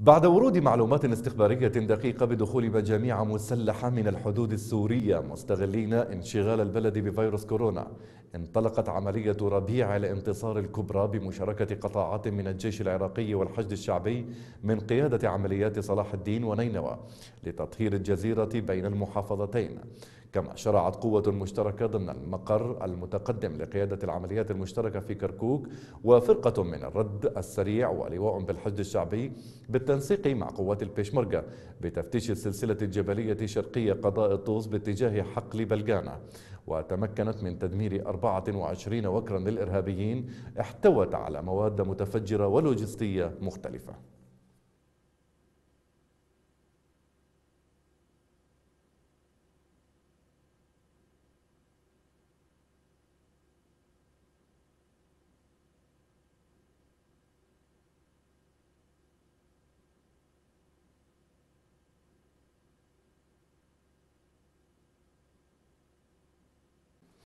بعد ورود معلومات استخبارية دقيقة بدخول مجاميع مسلحة من الحدود السورية مستغلين انشغال البلد بفيروس كورونا، انطلقت عملية ربيع الانتصار الكبرى بمشاركة قطاعات من الجيش العراقي والحشد الشعبي من قيادة عمليات صلاح الدين ونينوى لتطهير الجزيرة بين المحافظتين. كما شرعت قوة مشتركة ضمن المقر المتقدم لقيادة العمليات المشتركة في كركوك وفرقة من الرد السريع ولواء بالحشد الشعبي بالتنسيق مع قوات البيشمركة بتفتيش السلسلة الجبلية شرقية قضاء الطوس باتجاه حقل بلقانة، وتمكنت من تدمير 24 وكرا للإرهابيين احتوت على مواد متفجرة ولوجستية مختلفة.